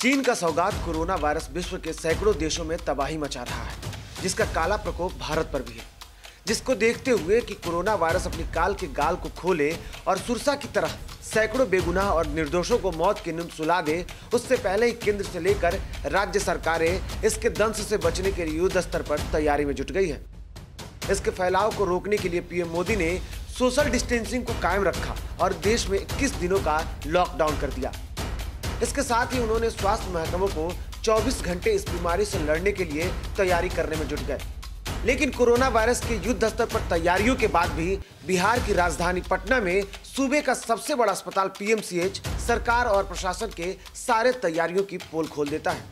चीन का सौगात कोरोना वायरस विश्व के सैकड़ों देशों में तबाही मचा रहा है, जिसका काला प्रकोप भारत पर भी है। जिसको देखते हुए कि कोरोना वायरस अपनी काल के गाल को खोले और सुरसा की तरह सैकड़ों बेगुनाह और निर्दोषों को मौत की नींद सुला दे, उससे पहले ही केंद्र से लेकर राज्य सरकारें इसके दंश से बचने के लिए युद्ध स्तर पर तैयारी में जुट गई है। इसके फैलाव को रोकने के लिए पीएम मोदी ने सोशल डिस्टेंसिंग को कायम रखा और देश में 21 दिनों का लॉकडाउन कर दिया। इसके साथ ही उन्होंने स्वास्थ्य महकमों को 24 घंटे इस बीमारी से लड़ने के लिए तैयारी करने में जुट गए। लेकिन कोरोना वायरस के युद्ध स्तर पर तैयारियों के बाद भी बिहार की राजधानी पटना में सूबे का सबसे बड़ा अस्पताल पीएमसीएच सरकार और प्रशासन के सारे तैयारियों की पोल खोल देता है।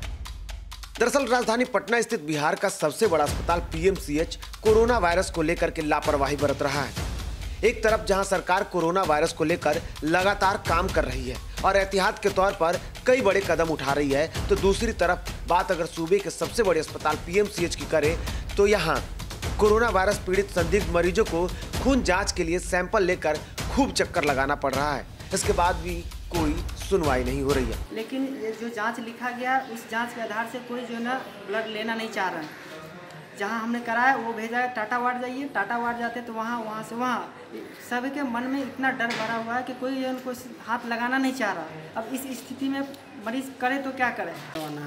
दरअसल राजधानी पटना स्थित बिहार का सबसे बड़ा अस्पताल पीएमसीएच कोरोना वायरस को लेकर के लापरवाही बरत रहा है। एक तरफ जहां सरकार कोरोना वायरस को लेकर लगातार काम कर रही है और एहतियात के तौर पर कई बड़े कदम उठा रही है, तो दूसरी तरफ बात अगर सूबे के सबसे बड़े अस्पताल पीएमसीएच की करें तो यहां कोरोना वायरस पीड़ित संदिग्ध मरीजों को खून जांच के लिए सैंपल लेकर खूब चक्कर लगाना पड़ रहा है। इसके बाद भी कोई सुनवाई नहीं हो रही है। लेकिन ये जो जांच लिखा गया उस जांच के आधार से कोई जो है ना ब्लड लेना नहीं चाह रहा है। जहाँ हमने कराया वो भेजा है टाटा वार्ड जाइए, टाटा वार्ड जाते तो वहाँ से वहाँ सभी के मन में इतना डर भरा हुआ है कि कोई उनको हाथ लगाना नहीं चाह रहा। अब इस स्थिति में मरीज करे तो क्या करे।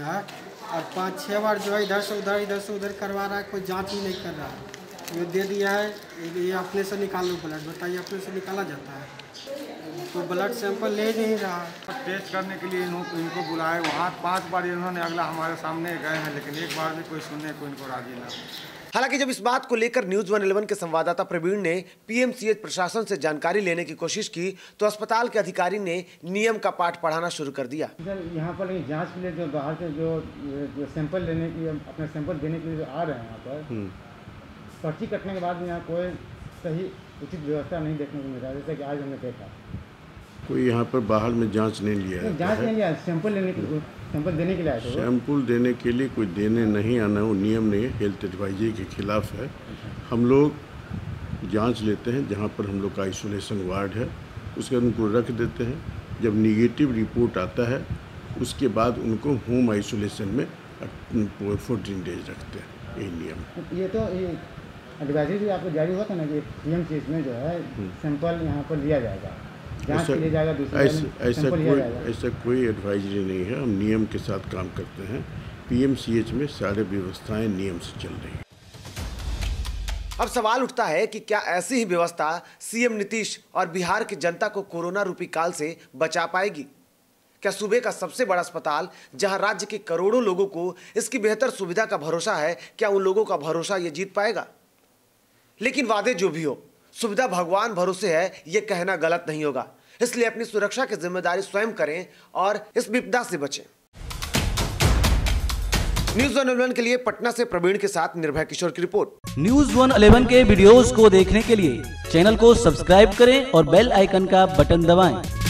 और 5-6 बार जो है इधर से उधर करवा रहा है, कोई जांच ही नहीं कर रहा है। ये दे दिया है, ये अपने से निकाल लो ब्लड, बताइए अपने से निकाला जाता है तो ब्लड सैंपल ले नहीं रहा। टेस्ट करने के लिए इनको बुलाए, वहाँ 5 बार इन्होंने अगला हमारे सामने गए हैं, लेकिन एक बार भी कोई सुनने को इनको राजी ना। हालांकि जब इस बात को लेकर न्यूज़ 111 के संवाददाता प्रवीण ने पीएमसीएच प्रशासन से जानकारी लेने की कोशिश की तो अस्पताल के अधिकारी ने नियम का पाठ पढ़ाना शुरू कर दिया। यहाँ पर जांच के लिए जो बाहर से जो सैंपल लेने की अपने सैंपल देने के लिए जो आ रहे हैं यहाँ पर, पर्ची कटने के बाद यहाँ कोई सही उचित व्यवस्था नहीं देखने को मिल रहा, जैसे कि आज हमने देखा। कोई यहाँ पर बाहर में जांच नहीं लिया है। जांच नहीं लिया, सैंपल देने के लिए आए थे। सैंपल देने के लिए कोई देने नहीं आना, वो नियम नहीं है, हेल्थ एडवाइजरी के खिलाफ है। हम लोग जांच लेते हैं, जहाँ पर हम लोग का आइसोलेशन वार्ड है उसके उनको रख देते हैं। जब निगेटिव रिपोर्ट आता है उसके बाद उनको होम आइसोलेशन में 14 डेज रखते हैं। यही नियम। ये तो एडवाइजरी भी आपको जारी हुआ था ना कि पीएमसीएच में जो है सैंपल यहाँ पर लिया जाएगा, जांच के लिए जाएगा, ऐसा कोई एडवाइजरी नहीं है। हम नियम के साथ काम करते हैं। पीएमसीएच में सारे व्यवस्थाएं नियम से चल रही हैं। अब सवाल उठता है कि क्या ऐसी ही व्यवस्था सीएम नीतीश और बिहार की जनता को कोरोना रूपी काल से बचा पाएगी? क्या सूबे का सबसे बड़ा अस्पताल, जहां राज्य के करोड़ों लोगों को इसकी बेहतर सुविधा का भरोसा है, क्या उन लोगों का भरोसा ये जीत पाएगा? लेकिन वादे जो भी हो, सुविधा भगवान भरोसे है, ये कहना गलत नहीं होगा। इसलिए अपनी सुरक्षा की जिम्मेदारी स्वयं करें और इस विपदा से बचें। न्यूज़ 111 के लिए पटना से प्रवीण के साथ निर्भय किशोर की रिपोर्ट। न्यूज़ 111 के वीडियोस को देखने के लिए चैनल को सब्सक्राइब करें और बेल आइकन का बटन दबाएं।